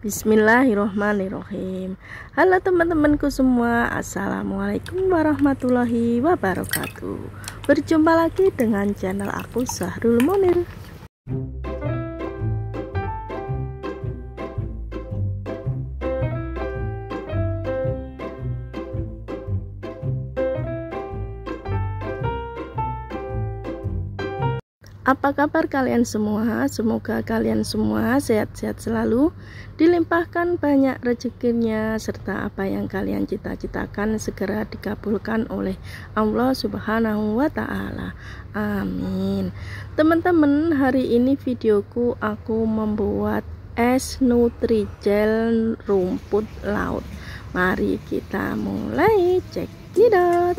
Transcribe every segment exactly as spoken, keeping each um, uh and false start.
Bismillahirrohmanirrohim. Halo teman-temanku semua, assalamualaikum warahmatullahi wabarakatuh. Berjumpa lagi dengan channel aku, Sahrul Munir. Apa kabar kalian semua? Semoga kalian semua sehat-sehat selalu, dilimpahkan banyak rezekinya, serta apa yang kalian cita-citakan segera dikabulkan oleh Allah Subhanahu wa Ta'ala. Amin. Teman-teman, hari ini videoku aku membuat es Nutrijel rumput laut. Mari kita mulai cekidot.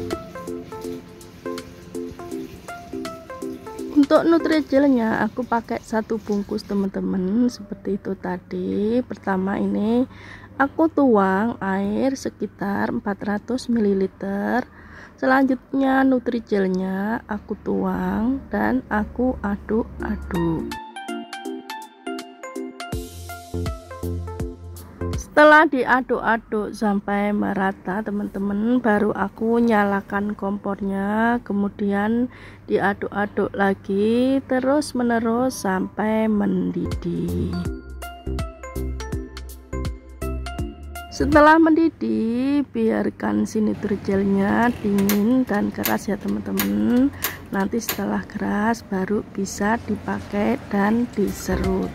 Untuk Nutrijelnya aku pakai satu bungkus teman-teman, seperti itu tadi. Pertama ini aku tuang air sekitar empat ratus mililiter. Selanjutnya Nutrijelnya aku tuang dan aku aduk-aduk. Setelah diaduk-aduk sampai merata teman-teman, baru aku nyalakan kompornya, kemudian diaduk-aduk lagi terus menerus sampai mendidih. Setelah mendidih, biarkan si Nutrijelnya dingin dan keras ya teman-teman. Nanti setelah keras baru bisa dipakai dan diserut.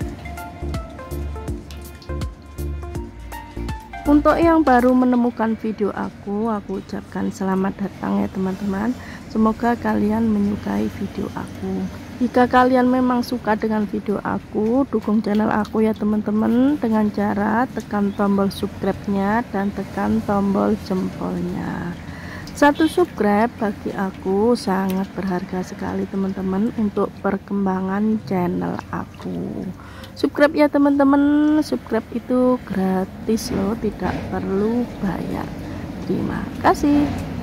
Untuk yang baru menemukan video aku, aku ucapkan selamat datang ya teman-teman. Semoga kalian menyukai video aku. Jika kalian memang suka dengan video aku, dukung channel aku ya teman-teman dengan cara tekan tombol subscribe-nya dan tekan tombol jempolnya. Satu subscribe bagi aku sangat berharga sekali teman-teman untuk perkembangan channel aku. Subscribe ya teman-teman, subscribe itu gratis loh, tidak perlu bayar. Terima kasih.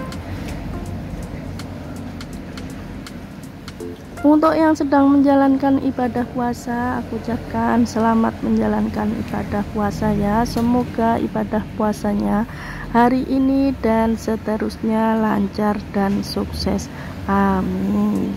Untuk yang sedang menjalankan ibadah puasa, aku ucapkan selamat menjalankan ibadah puasa ya. Semoga ibadah puasanya hari ini dan seterusnya lancar dan sukses. Amin.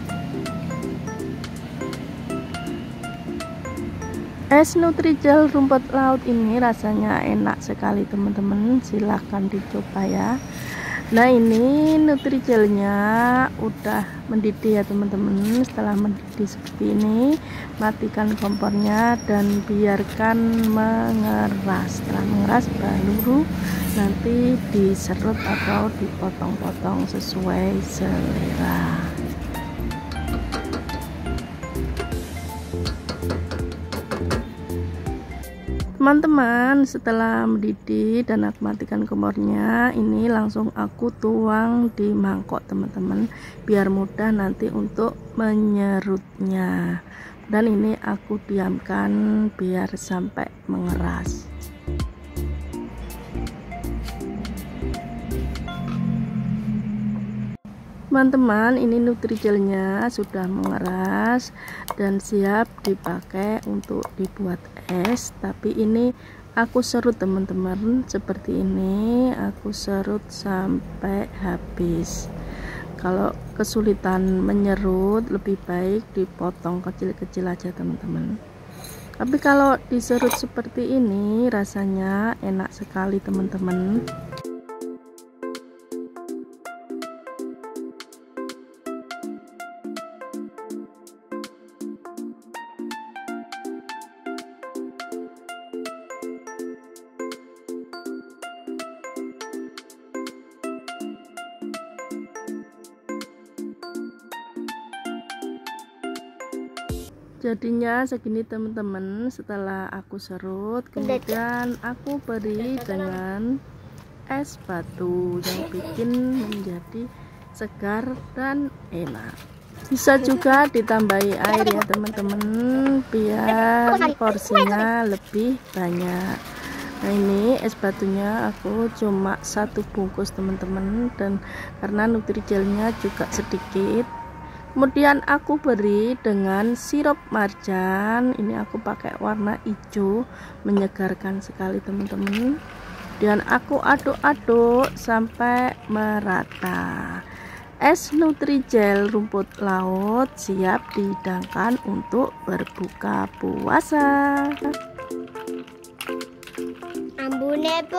Es Nutrijel rumput laut ini rasanya enak sekali teman-teman, silahkan dicoba ya. Nah ini Nutrijelnya udah mendidih ya teman-teman. Setelah mendidih seperti ini, matikan kompornya dan biarkan mengeras. Setelah mengeras baru nanti diserut atau dipotong-potong sesuai selera. Teman-teman, setelah mendidih dan aku matikan kompornya, ini langsung aku tuang di mangkok teman-teman, biar mudah nanti untuk menyerutnya. Dan ini aku diamkan biar sampai mengeras. Teman-teman, ini Nutrijelnya sudah mengeras dan siap dipakai untuk dibuat es. Tapi ini aku serut teman-teman, seperti ini aku serut sampai habis. Kalau kesulitan menyerut, lebih baik dipotong kecil-kecil aja teman-teman. Tapi kalau diserut seperti ini rasanya enak sekali teman-teman. Jadinya segini teman-teman. Setelah aku serut, kemudian aku beri dengan es batu yang bikin menjadi segar dan enak. Bisa juga ditambahi air ya teman-teman, biar porsinya lebih banyak. Nah ini es batunya aku cuma satu bungkus teman-teman, dan karena Nutrijelnya juga sedikit, Kemudian aku beri dengan sirup marjan. Ini aku pakai warna hijau, menyegarkan sekali teman-teman. Dan aku aduk-aduk sampai merata. Es Nutrijel rumput laut siap dihidangkan untuk berbuka puasa. Ambune, Bu.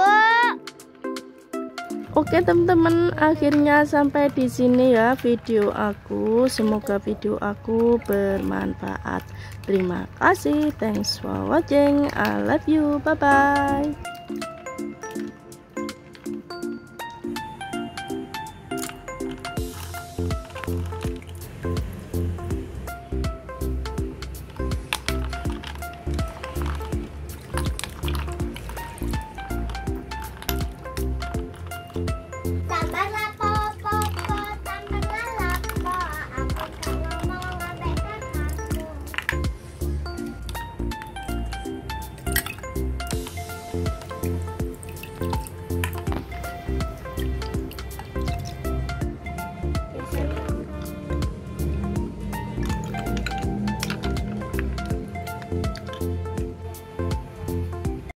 Oke teman-teman, akhirnya sampai di sini ya video aku. Semoga video aku bermanfaat. Terima kasih, thanks for watching, I love you, bye bye.